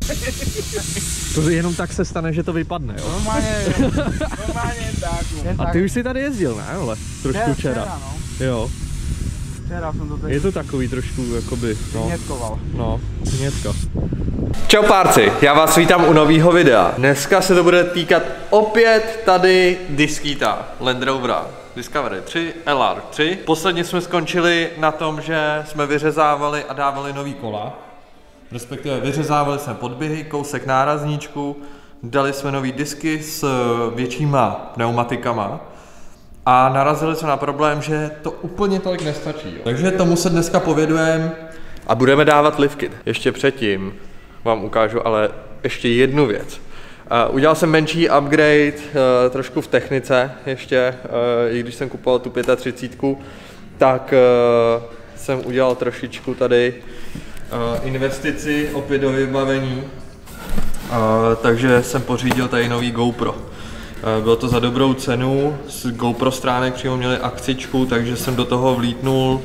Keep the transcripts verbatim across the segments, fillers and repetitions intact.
To jenom tak se stane, že to vypadne, jo? Normálně, normálně tak. A ty už si tady jezdil, ne? Ale trošku včera. Včera, no. Jo. Včera jsem to tady... Je to takový trošku, jakoby, no. Hnědkoval. No, hnědka. Čau párci, já vás vítám u nového videa. Dneska se to bude týkat opět tady diskýta Land Rovera Discovery tři, L R tři. Posledně jsme skončili na tom, že jsme vyřezávali a dávali nový kola. Respektive vyřezávali jsme podběhy, kousek nárazníčku, dali jsme nový disky s většíma pneumatikama a narazili jsme na problém, že to úplně tolik nestačí. Jo. Takže tomu se dneska povědujeme a budeme dávat lift kit. Ještě předtím vám ukážu ale ještě jednu věc. Uh, udělal jsem menší upgrade, uh, trošku v technice ještě, uh, i když jsem kupoval tu třicet pět, tak uh, jsem udělal trošičku tady uh, investici opět do vybavení, uh, takže jsem pořídil tady nový GoPro. Uh, bylo to za dobrou cenu, z GoPro stránek přímo měli akcičku, takže jsem do toho vlítnul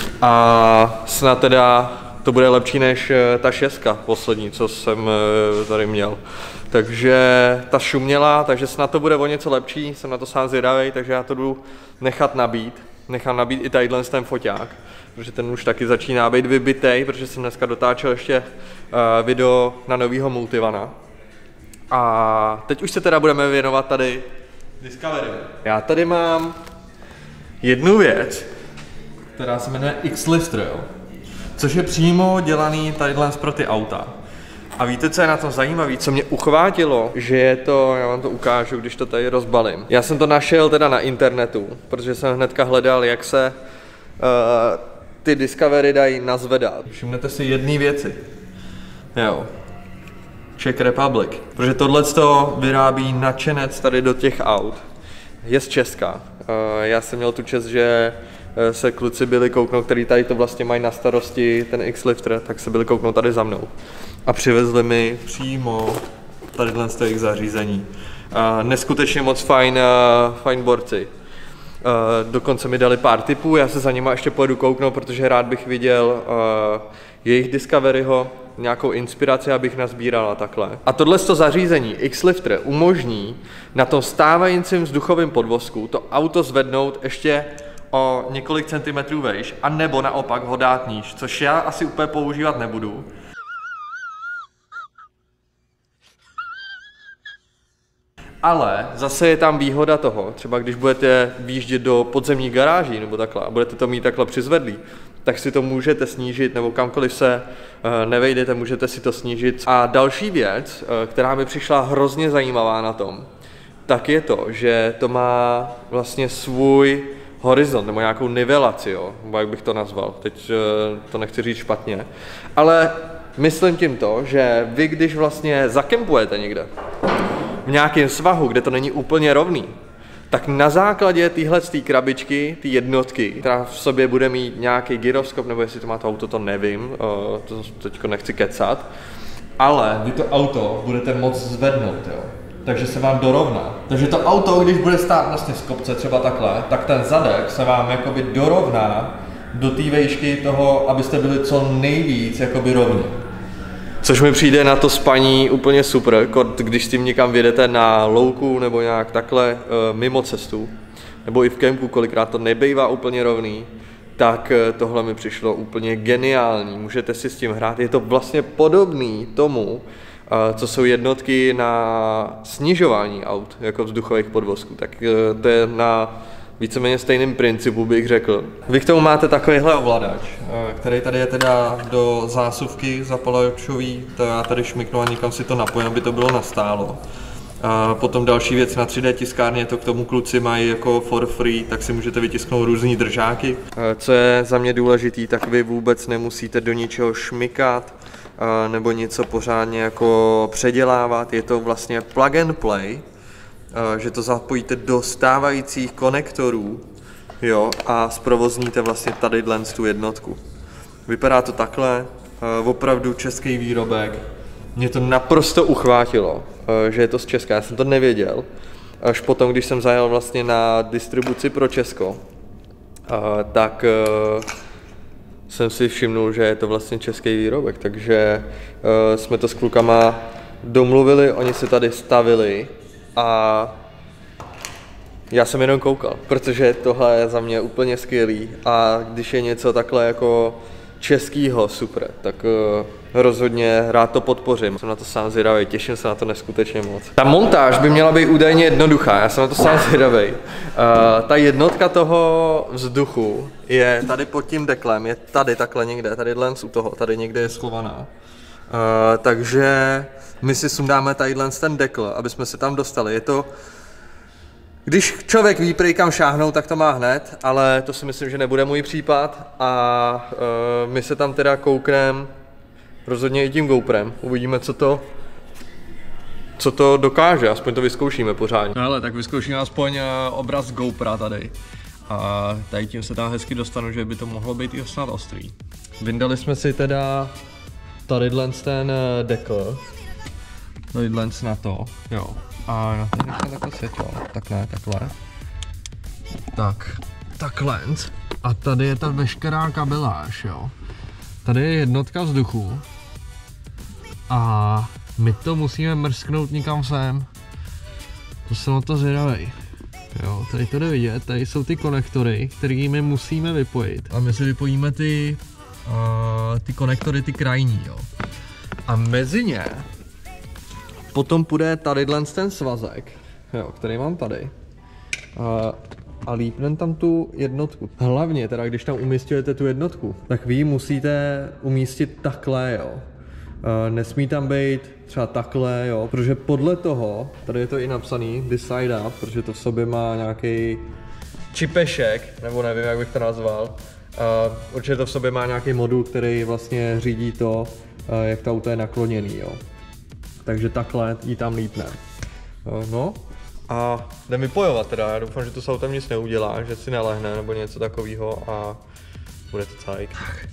a snad teda to bude lepší než ta šestka poslední, co jsem tady měl. Takže ta šuměla, takže snad to bude o něco lepší, jsem na to sám zvědavý, takže já to jdu nechat nabít. Nechám nabít i tadyhle ten foťák, protože ten už taky začíná být vybitej, protože jsem dneska dotáčel ještě uh, video na novýho Multivana. A teď už se teda budeme věnovat tady Discovery. Já tady mám jednu věc, která se jmenuje X-Lifter, jo? Což je přímo dělaný tadyhle pro ty auta. A víte, co je na tom zajímavé? Co mě uchvátilo, že je to, já vám to ukážu, když to tady rozbalím. Já jsem to našel teda na internetu, protože jsem hnedka hledal, jak se uh, ty Discovery dají nazvedat. Všimnete si jedné věci. Jo. Czech Republic. Protože tohleto vyrábí nadšenec tady do těch aut. Je z Česka. Uh, já jsem měl tu čest, že se kluci byli kouknout, který tady to vlastně mají na starosti, ten X-Lifter, tak se byli kouknout tady za mnou. A přivezli mi přímo tadyhle z těch zařízení. Uh, neskutečně moc fajn, uh, fajn borci. Uh, dokonce mi dali pár tipů, já se za nima ještě pojedu kouknout, protože rád bych viděl uh, jejich Discoveryho, nějakou inspiraci, abych nazbíral a takhle. A tohle zařízení X-Lifter umožní na tom stávajícím vzduchovém podvozku to auto zvednout ještě o několik centimetrů vejš, a nebo naopak ho dát níž, což já asi úplně používat nebudu. Ale zase je tam výhoda toho, třeba když budete výjíždět do podzemní garáží nebo takhle a budete to mít takhle přizvedlý, tak si to můžete snížit, nebo kamkoliv se nevejdete, můžete si to snížit. A další věc, která mi přišla hrozně zajímavá na tom, tak je to, že to má vlastně svůj horizont, nebo nějakou nivelaci, jo, nebo jak bych to nazval, teď to nechci říct špatně, ale myslím tím to, že vy, když vlastně zakempujete někde v nějakém svahu, kde to není úplně rovný, tak na základě téhle krabičky, ty jednotky, která v sobě bude mít nějaký gyroskop, nebo jestli to má to auto, to nevím, to teďko nechci kecat, ale vy to auto budete moct zvednout, jo. Takže se vám dorovná. Takže to auto, když bude stát vlastně z kopce třeba takhle, tak ten zadek se vám jakoby dorovná do té výšky toho, abyste byli co nejvíc jakoby rovní. Což mi přijde na to spaní úplně super, když s tím někam vědete na louku nebo nějak takhle mimo cestu, nebo i v kempu, kolikrát to nebejvá úplně rovný, tak tohle mi přišlo úplně geniální. Můžete si s tím hrát, je to vlastně podobný tomu, co jsou jednotky na snižování aut, jako vzduchových podvozků, tak to je na víceméně stejném principu, bych řekl. Vy k tomu máte takovýhle ovladač, který tady je teda do zásuvky zapalovačový, to já tady šmyknu a někam si to napojím, aby to bylo nastálo. A potom další věc, na tři dé tiskárně to k tomu kluci mají jako for free, tak si můžete vytisknout různý držáky. Co je za mě důležitý, tak vy vůbec nemusíte do ničeho šmykat, nebo něco pořádně jako předělávat, je to vlastně plug and play, že to zapojíte do stávajících konektorů, jo, a zprovozníte vlastně tadyhle tu jednotku. Vypadá to takhle, opravdu český výrobek, mě to naprosto uchvátilo, že je to z Česka, já jsem to nevěděl, až potom, když jsem zajel vlastně na distribuci pro Česko, tak jsem si všimnul, že je to vlastně český výrobek, takže uh, jsme to s klukama domluvili, oni se tady stavili a já jsem jenom koukal, protože tohle je za mě úplně skvělý a když je něco takhle jako českýho super, tak uh, rozhodně rád to podpořím. Jsem na to sám zvědavý, těším se na to neskutečně moc. Ta montáž by měla být údajně jednoduchá, já jsem na to sám zvědavý. Uh, ta jednotka toho vzduchu je tady pod tím deklem, je tady takhle někde, tady dlen u toho, tady někde je schovaná. Uh, takže my si sundáme tadyhle ten dekl, aby jsme se tam dostali. Je to Když člověk ví, prej kam šáhnout, tak to má hned, ale to si myslím, že nebude můj případ a uh, my se tam teda koukneme rozhodně i tím GoPrem, uvidíme, co to, co to dokáže, aspoň to vyzkoušíme pořádně. No hele, tak vyzkoušíme aspoň uh, obraz GoPra tady a tady tím se tam hezky dostanu, že by to mohlo být i snad ostrý. Vyndali jsme si teda tadyhle ten uh, dekl, tadyhle na to, jo. A na to necháme takhle světlo, tak ne, takhle. Tak, takhle. A tady je ta veškerá kabeláž, jo. Tady je jednotka vzduchu. A my to musíme mrsknout někam sem. To jsem na to zvědavej. Jo, tady to jde vidět, tady jsou ty konektory, které my musíme vypojit. A my si vypojíme ty, uh, ty konektory, ty krajní, jo. A mezi ně potom půjde tadyhle ten svazek, jo, který mám tady. A, a lípnem tam tu jednotku. Hlavně teda, když tam umísťujete tu jednotku, tak vy ji musíte umístit takhle, jo. A nesmí tam být třeba takhle, jo, protože podle toho, tady je to i napsaný, decide up, protože to v sobě má nějaký čipešek, nebo nevím, jak bych to nazval. A určitě to v sobě má nějaký modul, který vlastně řídí to, jak to auto je nakloněný, jo. Takže takhle ji tam lípne. No a jdem vypojovat teda, já doufám, že to s autem nic neudělá, že si nelehne nebo něco takového a bude to cajk.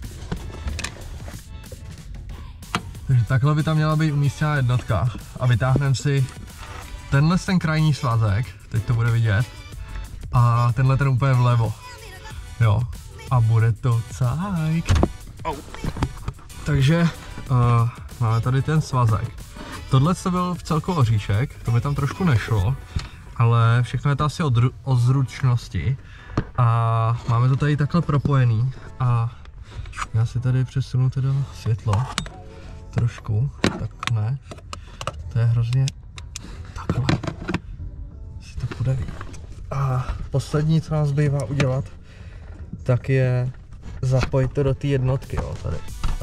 Takže takhle by tam měla být umístěná jednotka a vytáhneme si tenhle ten krajní svazek, teď to bude vidět, a tenhle ten úplně vlevo, jo, a bude to cajk. Oh. Takže uh, máme tady ten svazek. Tohle to byl v celku oříšek, to mi tam trošku nešlo, ale všechno je to asi o, o zručnosti a máme to tady takhle propojený a já si tady přesunu teda světlo trošku, tak ne, to je hrozně takhle, si to bude vidět. A poslední, co nám zbývá udělat, tak je zapojit to do té jednotky, jo, tady.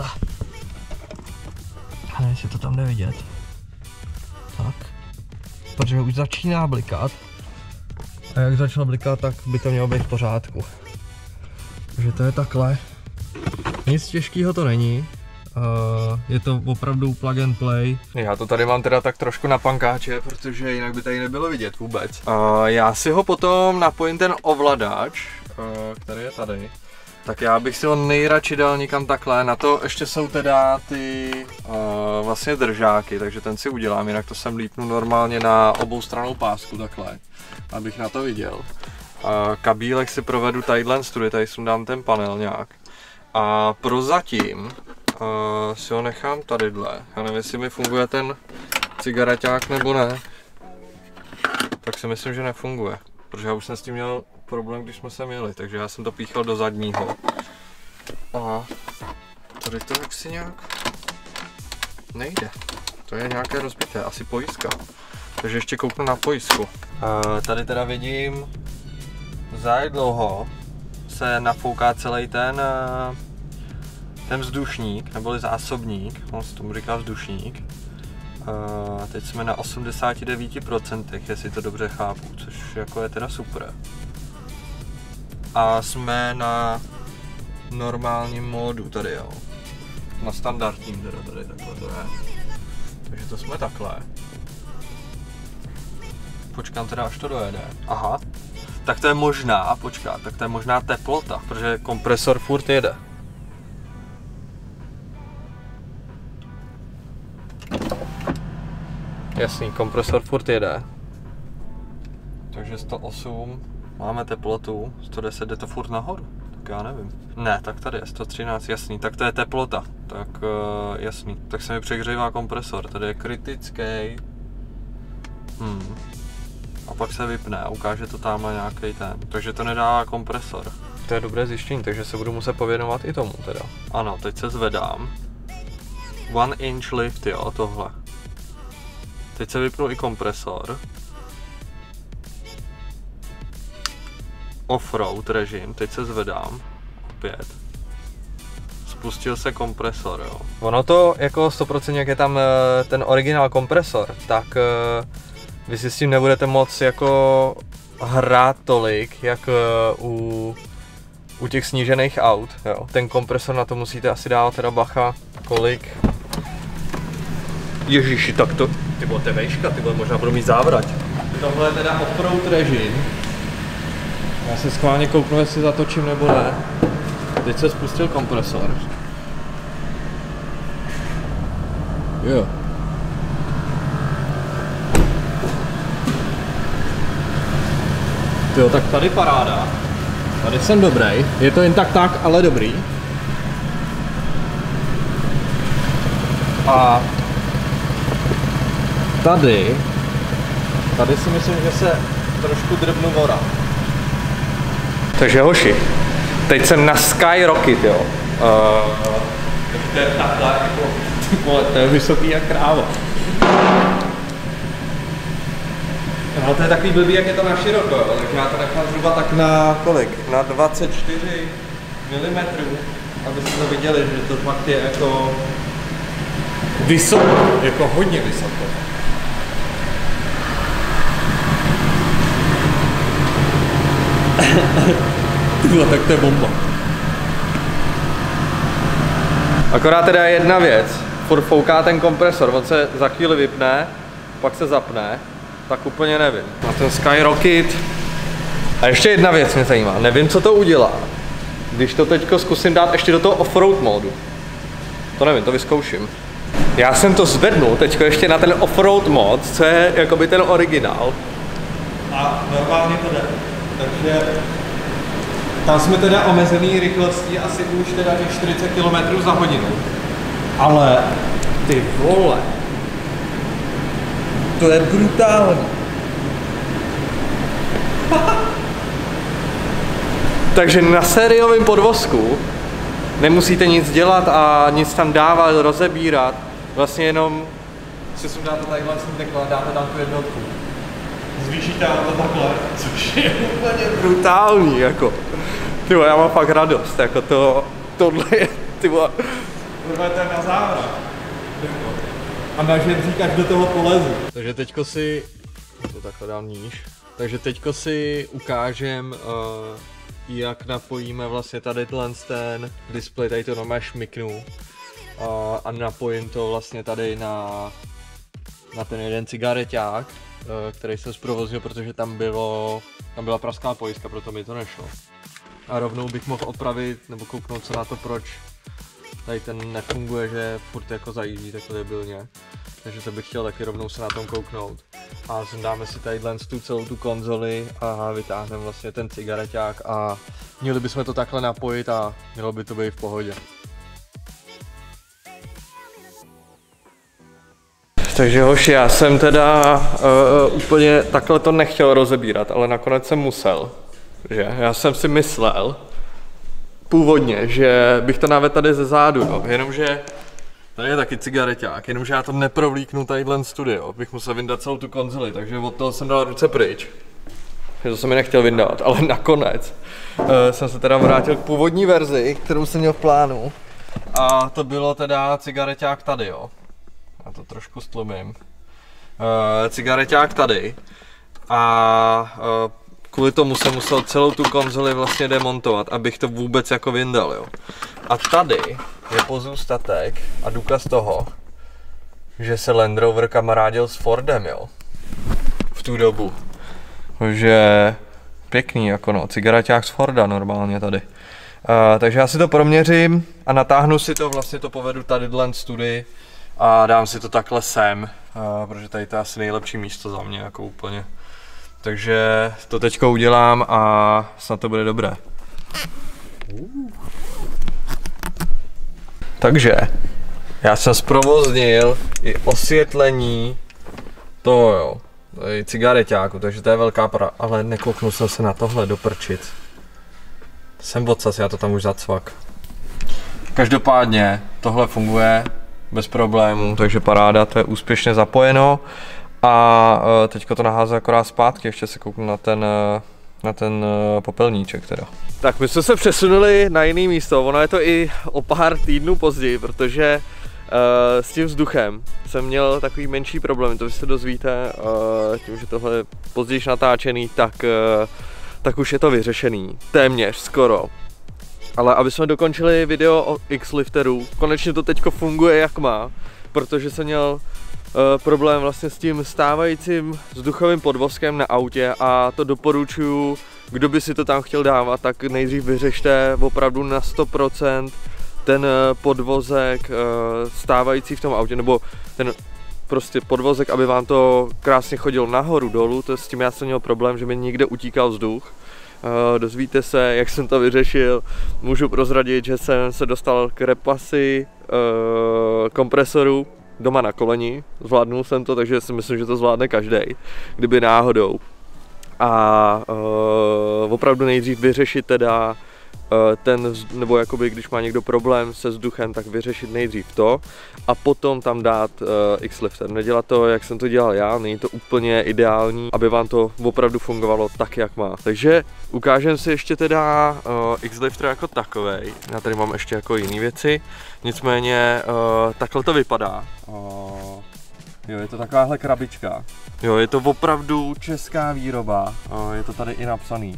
A jestli to tam jde vidět. Tak, protože už začíná blikat a jak začalo blikat, tak by to mělo být v pořádku. Takže to je takhle. Nic těžkého to není, uh, je to opravdu plug and play. Já to tady mám teda tak trošku na pankáče, protože jinak by tady nebylo vidět vůbec. Uh, já si ho potom napojím ten ovladač, uh, který je tady. Tak já bych si ho nejradši dal někam takhle, na to ještě jsou teda ty uh, vlastně držáky, takže ten si udělám, jinak to sem lípnu normálně na oboustrannou pásku takhle, abych na to viděl. Uh, kabílek si provedu tadyhle studie, tady sundám ten panel nějak. A prozatím uh, si ho nechám tadyhle, já nevím, jestli mi funguje ten cigareťák nebo ne, tak si myslím, že nefunguje, protože já už jsem s tím měl problém, když jsme sem jeli, takže já jsem to píchal do zadního. A tady to jaksi nějak nejde. To je nějaké rozbité, asi pojistka. Takže ještě kouknu na pojistku. E, tady teda vidím, za jak dlouho se nafouká celý ten, ten vzdušník, neboli zásobník, on se tomu říká vzdušník. E, teď jsme na osmdesát devět procent, jestli to dobře chápu, což jako je teda super. A jsme na normálním módu tady, jo. Na standardním teda tady takhle to je. Takže to jsme takhle. Počkám teda, až to dojede. Aha. Tak to je možná, počkat, tak to je možná teplota, protože kompresor furt jede. Jasný, kompresor furt jede. Takže sto osm. Máme teplotu, sto deset, jde to furt nahoru. Tak já nevím. Ne, tak tady je sto třináct, jasný, tak to je teplota. Tak uh, jasný, tak se mi přehřívá kompresor, tady je kritický. Hmm. A pak se vypne a ukáže to tamhle nějaký ten, takže to nedává kompresor. To je dobré zjištění, takže se budu muset pověnovat i tomu teda. Ano, teď se zvedám. One inch lift, jo, tohle. Teď se vypnu i kompresor. Offroad režim, teď se zvedám. Opět. Spustil se kompresor, jo. Ono to jako sto procent jak je tam ten originál kompresor, tak vy si s tím nebudete moc jako hrát tolik, jak u, u těch snížených aut, jo. Ten kompresor na to musíte asi dát teda bacha, kolik. Ježiši, tak to, ty vole, to je vejška, ty vole, možná budu mít závrať. Tohle je teda offroad režim. Já se schválně kouknu, jestli zatočím nebo ne. Teď se spustil kompresor. Jo. Jo, tak tady paráda. Tady jsem dobrý. Je to jen tak tak, ale dobrý. A tady, tady si myslím, že se trošku drbnu vora. Takže hoši, teď jsem na Skyrocket, jo. Uh, to je takhle, jako, vole, to je vysoký jak kráva. No to je takový blbý, jak je to na široko, jo. Takže já to nechám zhruba tak na kolik? Na dvacet čtyři milimetrů, abyste to viděli, že to fakt je jako vysoko, jako hodně vysoko. Tyhle, tak to je bomba. Akorát teda jedna věc, furt fouká ten kompresor, on se za chvíli vypne, pak se zapne, tak úplně nevím. Na ten Skyrocket. A ještě jedna věc mě zajímá, nevím co to udělá, když to teďko zkusím dát ještě do toho offroad módu. To nevím, to vyzkouším. Já jsem to zvednul teďko ještě na ten offroad mod, co je jakoby ten originál. A normálně to jde. Takže tam jsme teda omezený rychlostí asi už teda těch čtyřicet kilometrů za hodinu. Ale ty vole, to je brutální. Takže na sériovém podvozku nemusíte nic dělat a nic tam dávat, rozebírat. Vlastně jenom si sundáte tady vlastní tekla a dáte tam tu jednotku. Zvýšíte to takhle, což je úplně brutální, jako. Ty vole, já mám fakt radost, jako to, tohle je, ty vole, tohle je na závrat. A na žebřík až do toho polezu. Takže teďko si, to takhle dám níž, takže teďko si ukážem, uh, jak napojíme vlastně tady ten display, tady to normálně šmiknu uh, a napojím to vlastně tady na, na ten jeden cigareťák, který jsem zprovoznil, protože tam, bylo, tam byla prasklá pojistka, proto mi to nešlo. A rovnou bych mohl opravit, nebo kouknout se na to, proč tady ten nefunguje, že furt jako zajíždí takhle debilně. Takže to bych chtěl taky rovnou se na tom kouknout. A dáme si tady tu celou tu konzoli a vytáhneme vlastně ten cigareťák a měli bychom to takhle napojit a mělo by to být v pohodě. Takže hoši, já jsem teda uh, úplně takhle to nechtěl rozebírat, ale nakonec jsem musel. Že? Já jsem si myslel původně, že bych to navedl tady ze zádu, jo. Jenomže tady je taky cigareťák, jenomže já to neprovlíknu tadyhle studio, bych musel vyndat celou tu konzoli, takže od toho jsem dal ruce pryč. Že to jsem mi nechtěl vyndat, ale nakonec uh, jsem se teda vrátil k původní verzi, kterou jsem měl v plánu. A to bylo teda cigareťák tady, jo. Já to trošku stlumím. Uh, cigareťák tady. A uh, kvůli tomu jsem musel celou tu konzoli vlastně demontovat, abych to vůbec jako vyndal, jo. A tady je pozůstatek a důkaz toho, že se Land Rover kamarádil s Fordem, jo. V tu dobu. Takže pěkný, jako no, cigareťák z Forda normálně tady. Uh, takže já si to proměřím a natáhnu si to, vlastně to povedu tady dlen studii a dám si to takhle sem, uh, protože tady to je asi nejlepší místo za mě, jako úplně. Takže to teďko udělám a snad to bude dobré. Uh. Takže já jsem zprovoznil i osvětlení toho jo, cigareťáku, takže to je velká para, ale nekouknul jsem se na tohle do prčic. Jsem odsaz, já to tam už zacvak. Každopádně tohle funguje bez problémů, takže paráda, to je úspěšně zapojeno. A teďko to naházím akorát zpátky, ještě se kouknu na ten, na ten popelníček teda. Tak my jsme se přesunuli na jiné místo, ono je to i o pár týdnů později, protože uh, s tím vzduchem jsem měl takový menší problém, to vy se dozvíte, uh, tím, že tohle je později natáčený, tak, uh, tak už je to vyřešený, téměř, skoro. Ale aby jsme dokončili video o X-Lifteru, konečně to teďko funguje jak má, protože jsem měl Uh, problém vlastně s tím stávajícím vzduchovým podvozkem na autě a to doporučuju, kdo by si to tam chtěl dávat, tak nejdřív vyřešte opravdu na sto procent ten podvozek uh, stávající v tom autě, nebo ten prostě podvozek, aby vám to krásně chodilo nahoru, dolů, to s tím já jsem měl problém, že mi někde utíkal vzduch. Uh, dozvíte se, jak jsem to vyřešil, můžu prozradit, že jsem se dostal k repasi uh, kompresoru doma na koleni, zvládnul jsem to, takže si myslím, že to zvládne každej, kdyby náhodou. A uh, opravdu nejdřív vyřešit teda uh, ten, nebo jakoby když má někdo problém se vzduchem, tak vyřešit nejdřív to a potom tam dát uh, X-Lifter. Nedělat to, jak jsem to dělal já, není to úplně ideální, aby vám to opravdu fungovalo tak, jak má. Takže ukážeme si ještě teda uh, X-Lifter jako takovej. Já tady mám ještě jako jiné věci. Nicméně uh, takhle to vypadá. Uh, jo, je to takováhle krabička. Jo, je to opravdu česká výroba. Uh, je to tady i napsaný.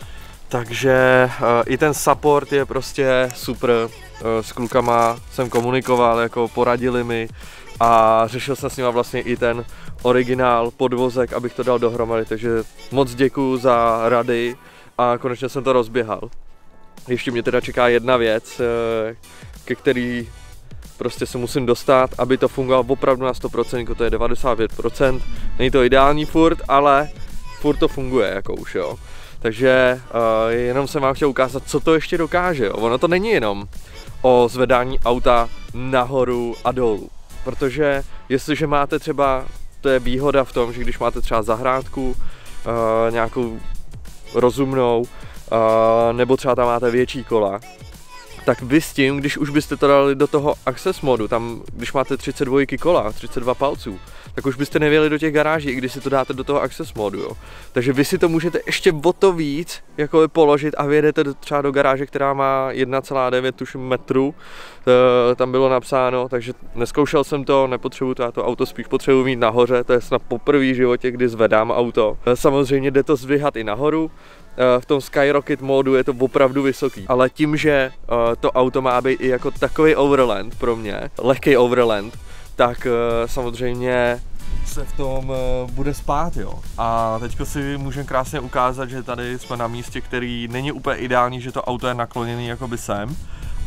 Takže uh, i ten support je prostě super. Uh, s klukama jsem komunikoval, jako poradili mi a řešil jsem s nima vlastně i ten originál podvozek, abych to dal dohromady. Takže moc děkuju za rady a konečně jsem to rozběhal. Ještě mě teda čeká jedna věc, uh, ke který prostě se musím dostat, aby to fungovalo opravdu na sto procent, to je devadesát pět procent. Není to ideální furt, ale furt to funguje jako už, jo. Takže uh, jenom jsem vám chtěl ukázat, co to ještě dokáže, jo. Ono to není jenom o zvedání auta nahoru a dolů, protože jestliže máte třeba, to je výhoda v tom, že když máte třeba zahrádku, uh, nějakou rozumnou, uh, nebo třeba tam máte větší kola, tak vy s tím, když už byste to dali do toho access modu, tam když máte třicet dva kola, třicet dva palců, tak už byste nevěli do těch garáží, i když si to dáte do toho access modu, jo. Takže vy si to můžete ještě o to víc jako položit a vyjedete do, třeba do garáže, která má jedna celá devět tuším metru, e, tam bylo napsáno, takže neskoušel jsem to, nepotřebuji to, já to auto spíš potřebuji mít nahoře, to je snad poprvé v životě, kdy zvedám auto. E, samozřejmě jde to zdvihat i nahoru. V tom Skyrocket módu je to opravdu vysoký, ale tím, že to auto má být i jako takový overland pro mě, lehký overland, tak samozřejmě se v tom bude spát, jo. A teďko si můžeme krásně ukázat, že tady jsme na místě, který není úplně ideální, že to auto je nakloněný jakoby sem.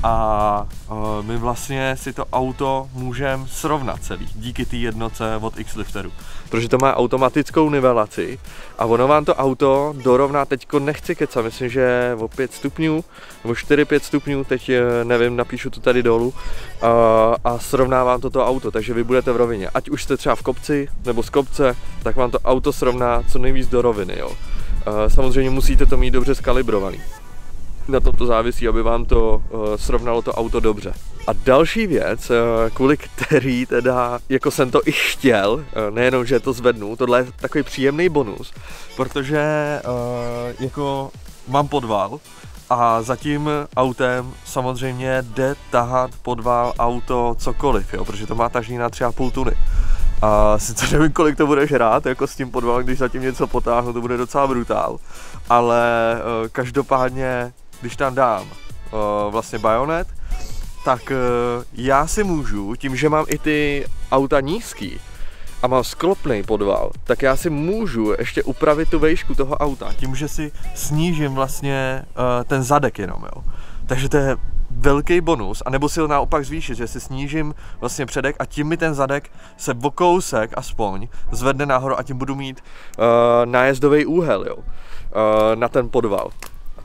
A my vlastně si to auto můžeme srovnat celý díky té jednotce od X-Lifteru, protože to má automatickou nivelaci a ono vám to auto dorovná, teďko nechci kecat, myslím, že o pět stupňů nebo čtyři pět stupňů, teď nevím, napíšu to tady dolů a, a srovná vám to to auto, takže vy budete v rovině, ať už jste třeba v kopci nebo z kopce, tak vám to auto srovná co nejvíc do roviny, jo. A samozřejmě musíte to mít dobře skalibrovaný. Na tom to závisí, aby vám to uh, srovnalo to auto dobře. A další věc, uh, kvůli který teda, jako jsem to i chtěl, uh, nejenom, že to zvednu, tohle je takový příjemný bonus, protože uh, jako mám podval a za tím autem samozřejmě jde tahat podval auto cokoliv, jo, protože to má tažný na tři a půl tuny. A sice nevím, kolik to budeš hrát, jako s tím podvalem, když zatím něco potáhnu, to bude docela brutál, ale uh, každopádně když tam dám uh, vlastně bajonet, tak uh, já si můžu, tím, že mám i ty auta nízký a mám sklopný podval, tak já si můžu ještě upravit tu vejšku toho auta, tím, že si snížím vlastně uh, ten zadek jenom, jo. Takže to je velký bonus, anebo si ho naopak zvýšit, že si snížím vlastně předek a tím mi ten zadek se o kousek aspoň zvedne nahoru a tím budu mít uh, nájezdový úhel, jo, uh, na ten podval.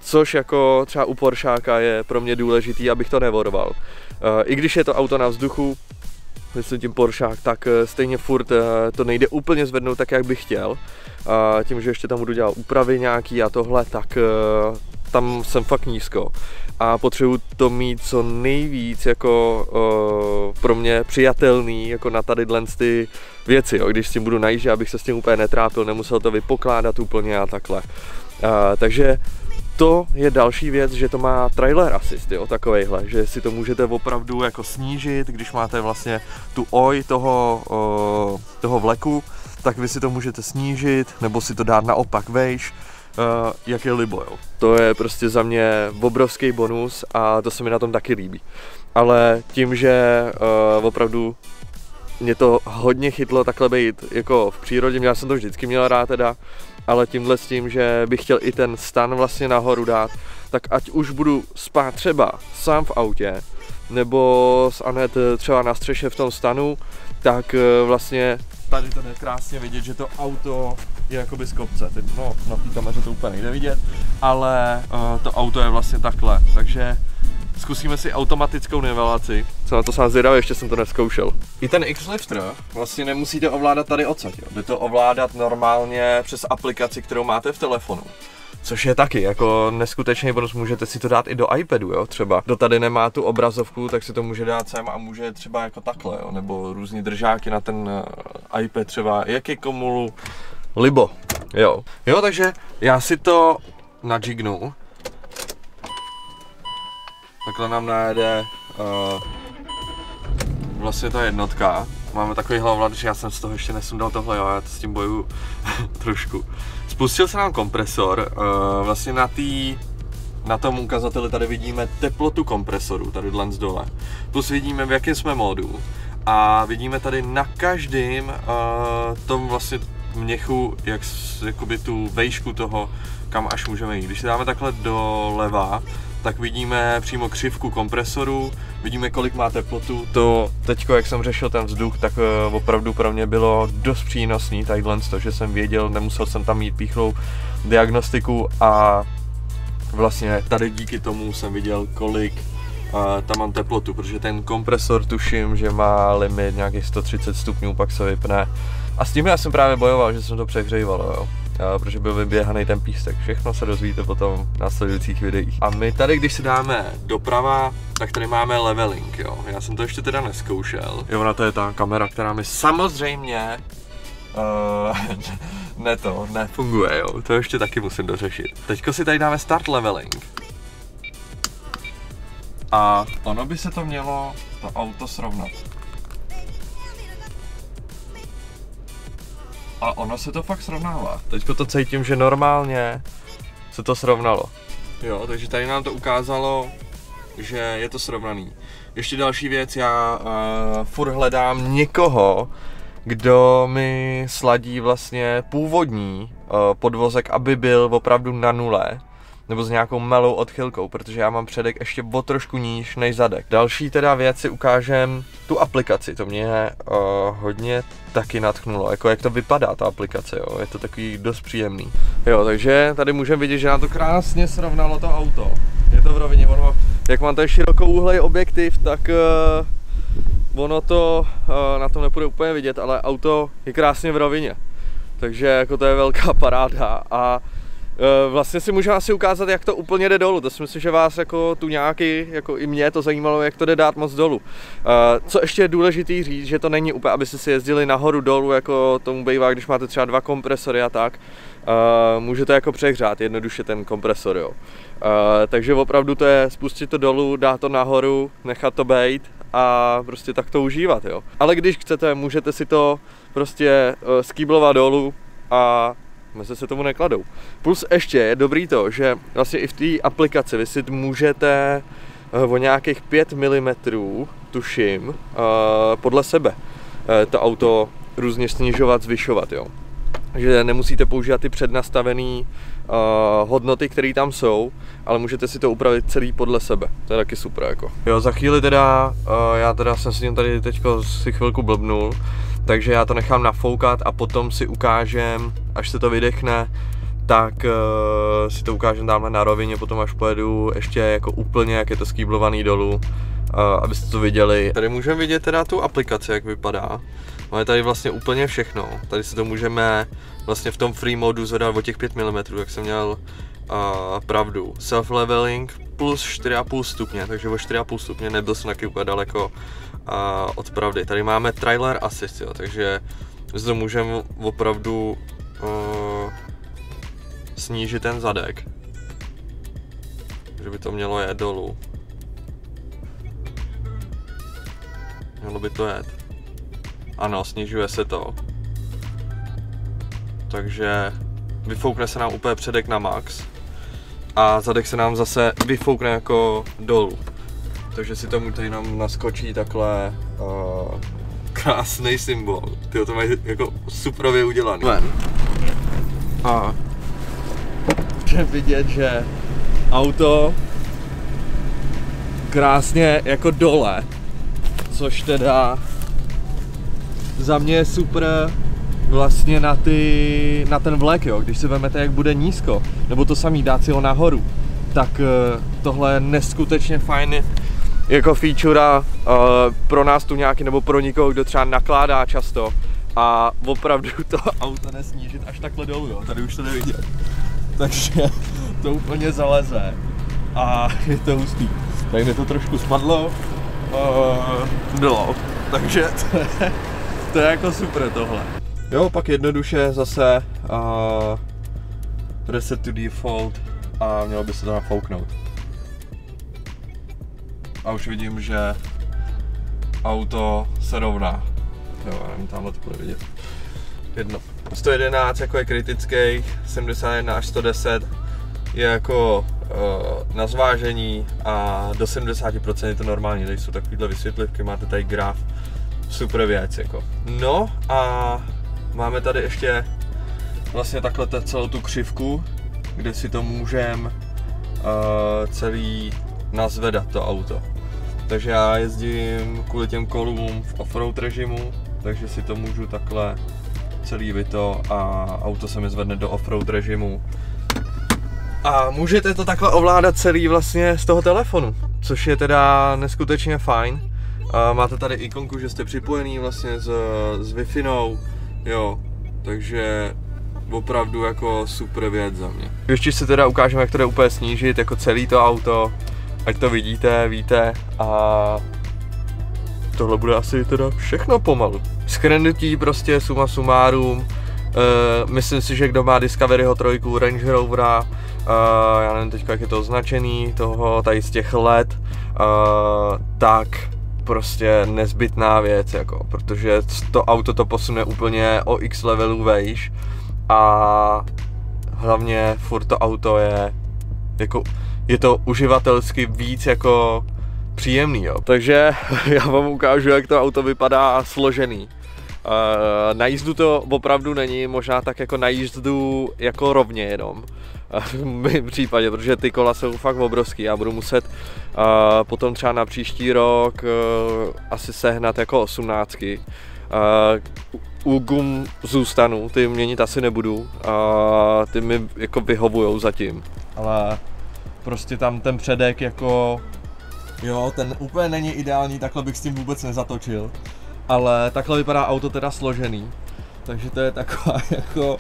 což jako třeba u Poršáka je pro mě důležitý, abych to nevorval. I když je to auto na vzduchu, myslím tím Poršák, tak stejně furt to nejde úplně zvednout tak, jak bych chtěl. Tím, že ještě tam budu dělat úpravy nějaký a tohle, tak tam jsem fakt nízko. A potřebuji to mít co nejvíc jako uh, pro mě přijatelný jako na tady ty věci, jo. Když s tím budu najíždět, abych se s tím úplně netrápil, nemusel to vypokládat úplně a takhle. Uh, takže to je další věc, že to má trailer assist, jo, takovejhle, že si to můžete opravdu jako snížit, když máte vlastně tu oj toho, uh, toho vleku, tak vy si to můžete snížit, nebo si to dát naopak vejš, uh, jak je libo, jo. To je prostě za mě obrovský bonus a to se mi na tom taky líbí. Ale tím, že uh, opravdu mě to hodně chytlo takhle být jako v přírodě, já jsem to vždycky měl rád teda, ale tímhle s tím, že bych chtěl i ten stan vlastně nahoru dát, tak ať už budu spát třeba sám v autě, nebo s Anet třeba na střeše v tom stanu, tak vlastně tady to je krásně vidět, že to auto je jakoby z kopce. Teď, no, na té kameře to úplně nejde vidět, ale uh, to auto je vlastně takhle, takže zkusíme si automatickou nivelaci. Co na to sám zvědavý, ještě jsem to nezkoušel. I ten X-Lifter vlastně nemusíte ovládat tady odsad, jo. Jde to ovládat normálně přes aplikaci, kterou máte v telefonu. Což je taky jako neskutečný bonus, můžete si to dát i do iPadu, jo, třeba. Kdo tady nemá tu obrazovku, tak si to může dát sem a může třeba jako takhle, jo, nebo různý držáky na ten uh, iPad třeba, jaký komu libo, jo. Jo, takže já si to nadžignu. Takhle nám najede uh, vlastně ta jednotka. Máme takový hlavovlad, že já jsem z toho ještě nesundal tohle, jo, já to s tím bojuju trošku. Spustil se nám kompresor, uh, vlastně na tý, na tom ukazateli tady vidíme teplotu kompresoru, tady dole dole. Plus vidíme, v jakém jsme módu. A vidíme tady na každém uh, tom vlastně měchu, jak jakoby tu vejšku toho, kam až můžeme jít. Když si dáme takhle doleva, tak vidíme přímo křivku kompresoru, vidíme, kolik má teplotu. To teďko, jak jsem řešil ten vzduch, tak uh, opravdu pro mě bylo dost přínosný tadyhle to, že jsem věděl, nemusel jsem tam mít píchlou diagnostiku a vlastně tady díky tomu jsem viděl, kolik uh, tam mám teplotu, protože ten kompresor tuším, že má limit nějakých sto třicet stupňů, pak se vypne. A s tím já jsem právě bojoval, že jsem to přehřejval, jo. Já, protože byl vyběhaný ten pístek. Všechno se dozvíte potom v následujících videích. A my tady, když si dáme doprava, tak tady máme leveling, jo. Já jsem to ještě teda neskoušel. Jo, ona to je ta kamera, která mi samozřejmě uh, ne to, nefunguje, jo. To ještě taky musím dořešit. Teďko si tady dáme start leveling. A ono by se to mělo to auto srovnat. A ono se to fakt srovnává. Teďko to cítím, že normálně se to srovnalo. Jo, takže tady nám to ukázalo, že je to srovnaný. Ještě další věc, já uh, furt hledám někoho, kdo mi sladí vlastně původní uh, podvozek, aby byl opravdu na nule. Nebo s nějakou malou odchylkou, protože já mám předek ještě o trošku níž než zadek. Další teda věc si ukážem tu aplikaci, to mě uh, hodně taky nadchnulo, jako jak to vypadá ta aplikace, jo, je to takový dost příjemný. Jo, takže tady můžeme vidět, že nám to krásně srovnalo to auto. Je to v rovině, ono, jak mám tady širokouhlej objektiv, tak uh, ono to uh, na tom nepůjde úplně vidět, ale auto je krásně v rovině. Takže jako to je velká paráda a vlastně si můžeme asi ukázat, jak to úplně jde dolů. To si myslím, že vás jako tu nějaký, jako i mě to zajímalo, jak to jde dát moc dolů. Co ještě je důležitý říct, že to není úplně, abyste si jezdili nahoru dolů, jako tomu bývá, když máte třeba dva kompresory a tak. Můžete jako přehřát jednoduše ten kompresor, jo. Takže opravdu to je spustit to dolů, dát to nahoru, nechat to bejt a prostě tak to užívat, jo. Ale když chcete, můžete si to prostě skýblovat dolů a mezi se tomu nekladou. Plus ještě je dobrý to, že vlastně i v té aplikaci vy si můžete o nějakých pět milimetrů, tuším, podle sebe to auto různě snižovat, zvyšovat, jo. Že nemusíte používat ty přednastavené uh, hodnoty, které tam jsou, ale můžete si to upravit celý podle sebe. To je taky super, jako. Jo, za chvíli teda, uh, já teda jsem si tím tady teďko si chvilku blbnul, takže já to nechám nafoukat a potom si ukážem, až se to vydechne, tak uh, si to ukážem tamhle na rovině, potom až pojedu ještě jako úplně, jak je to skýblovaný dolů, uh, abyste to viděli. Tady můžeme vidět teda tu aplikaci, jak vypadá. Máme tady vlastně úplně všechno. Tady si to můžeme vlastně v tom free modu zvedat o těch pět milimetrů, jak jsem měl uh, pravdu. Self-leveling plus čtyři a půl stupně, takže o čtyři a půl stupně nebyl jsem taky úplně daleko uh, od pravdy. Tady máme trailer assist, jo, takže zde můžeme opravdu uh, snížit ten zadek, že by to mělo jet dolů. Mělo by to jet. Ano, snižuje se to. Takže vyfoukne se nám úplně předek na max a zadek se nám zase vyfoukne jako dolů. Takže si tomu tady nám naskočí takhle uh, krásný symbol. Tyjo, to mají jako superově udělaný. Ven. A můžeme vidět, že auto krásně jako dole, což teda za mě je super vlastně na, ty, na ten vlek, jo. Když si vezmete, jak bude nízko, nebo to samý dát si ho nahoru, tak tohle je neskutečně fajn jako feature uh, pro nás tu nějaký, nebo pro někoho, kdo třeba nakládá často a opravdu to auto nesnížit až takhle dolů, jo. Tady už to nevidět. Takže to úplně zaleze a je to hustý. Tak mě to trošku spadlo, uh, no, takže to je, to je jako super tohle. Jo, pak jednoduše zase uh, reset to default a mělo by se to nafouknout. A už vidím, že auto se rovná. Jo, nevím, tamhle to bude vidět. Jedno. sto jedenáct jako je kritický, sedmdesát jedna až sto deset je jako uh, na zvážení a do sedmdesát procent je to normální, tady jsou takovýhle vysvětlivky, máte tady graf, super věc jako. No a máme tady ještě vlastně takhle celou tu křivku, kde si to můžeme uh, celý nazvedat to auto. Takže já jezdím kvůli těm kolům v offroad režimu, takže si to můžu takhle celý vyto a auto se mi zvedne do offroad režimu. A můžete to takhle ovládat celý vlastně z toho telefonu, což je teda neskutečně fajn. A máte tady ikonku, že jste připojený vlastně s, s Wi-Fi, jo, takže opravdu jako super věc za mě. Ještě si teda ukážeme, jak to jde úplně snížit, jako celý to auto, ať to vidíte, víte a tohle bude asi teda všechno pomalu. Shrnutí prostě suma sumárum, uh, myslím si, že kdo má Discoveryho trojku, Range Rovera, uh, já nevím teďka, jak je to označený, toho tady z těch let, uh, tak prostě nezbytná věc, jako, protože to auto to posune úplně o x levelů vejš a hlavně furt to auto je jako, je to uživatelsky víc jako příjemný, jo. Takže já vám ukážu, jak to auto vypadá složený. Uh, na jízdu to opravdu není, možná tak jako na jízdu jako rovně jenom. V mém případě, protože ty kola jsou fakt obrovský. Já budu muset uh, potom třeba na příští rok uh, asi sehnat jako osmnáctky. Uh, u gum zůstanu, ty měnit asi nebudu. Uh, ty mi jako vyhovujou zatím. Ale prostě tam ten předek jako... Jo, ten úplně není ideální, takhle bych s tím vůbec nezatočil. Ale takhle vypadá auto teda složený. Takže to je taková jako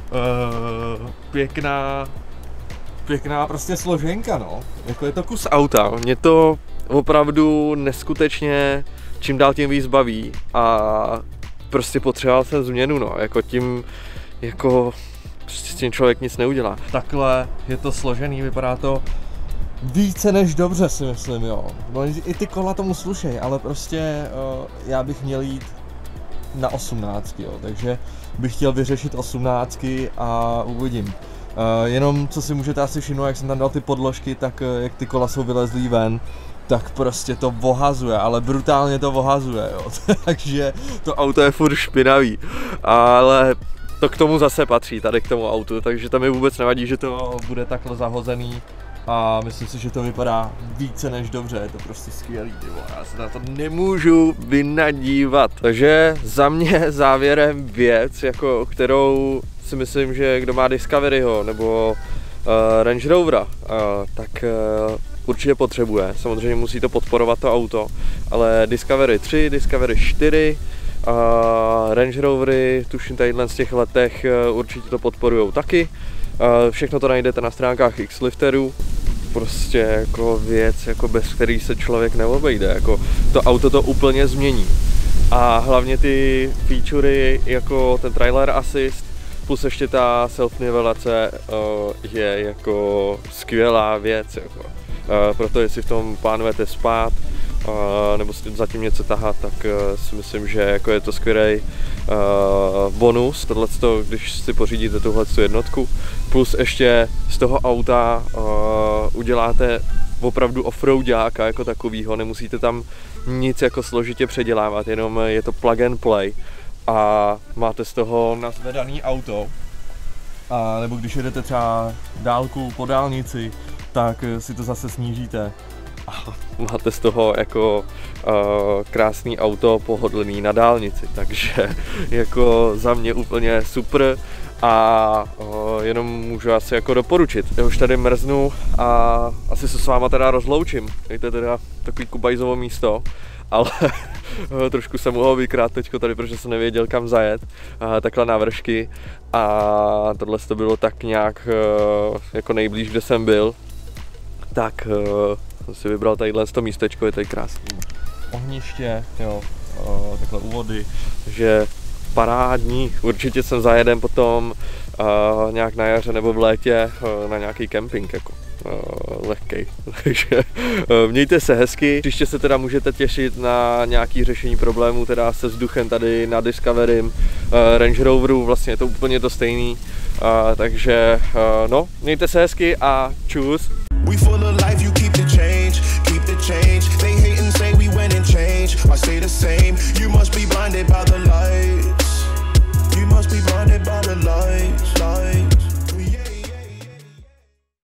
uh, pěkná, pěkná prostě složenka, no. Jako je to kus auta. Mě to opravdu neskutečně čím dál tím víc baví a prostě potřeboval jsem změnu, no. Jako tím, jako prostě s tím člověk nic neudělá. Takhle je to složený, vypadá to více než dobře, si myslím, jo. No, i ty kola tomu slušej, ale prostě uh, já bych měl jít na osmnáctky, jo, takže bych chtěl vyřešit osmnáctky a uvidím. Uh, jenom co si můžete asi všimnout, jak jsem tam dal ty podložky, tak uh, jak ty kola jsou vylezlý ven, tak prostě to vohazuje, ale brutálně to vohazuje, jo. Takže to auto je furt špinavý, ale to k tomu zase patří, tady k tomu autu, takže to mi vůbec nevadí, že to bude takhle zahozený a myslím si, že to vypadá více než dobře, je to prostě skvělý, tyvo. Já se na to nemůžu vynadívat. Takže za mě závěrem věc, jako kterou si myslím, že kdo má Discoveryho nebo uh, Range Rovera, uh, tak uh, určitě potřebuje. Samozřejmě musí to podporovat to auto, ale Discovery tři, Discovery čtyři, uh, Range Rovery, tuším tadyhle z těch letech uh, určitě to podporujou taky. Uh, všechno to najdete na stránkách X-Lifterů. Prostě jako věc, jako bez který se člověk neobejde. Jako to auto to úplně změní. A hlavně ty featurey, jako ten trailer assist, plus ještě ta self-nivelace uh, je jako skvělá věc. Jako. Uh, proto jestli v tom plánujete spát, uh, nebo zatím něco tahat, tak uh, si myslím, že jako je to skvělý uh, bonus, tohleto, když si pořídíte tuhle jednotku. Plus ještě z toho auta uh, uděláte opravdu offroadáka jako takovýho, nemusíte tam nic jako složitě předělávat, jenom je to plug and play a máte z toho nazvedaný auto. A nebo když jedete třeba dálku po dálnici, tak si to zase snížíte a máte z toho jako uh, krásný auto pohodlný na dálnici, takže jako za mě úplně super a uh, jenom můžu asi jako doporučit. Já už tady mrznu a asi se s váma teda rozloučím, je to teda takový kubajzovo místo, ale trošku jsem mohl vykrát teďko tady, protože jsem nevěděl kam zajet, uh, takhle na vršky a tohle to bylo tak nějak uh, jako nejblíž, kde jsem byl. Tak uh, jsem si vybral tadyhle to místečko, je tady krásný ohniště, jo, uh, takhle u vody, takže parádní, určitě jsem zajedem potom uh, nějak na jaře nebo v létě uh, na nějaký kemping, jako uh, lehkej, takže uh, mějte se hezky, příště se teda můžete těšit na nějaký řešení problémů teda se vzduchem tady na Discoverym, uh, Range Roveru, vlastně je to úplně to stejný, uh, takže uh, no, mějte se hezky a čus. We full of life, you keep the change, keep the change.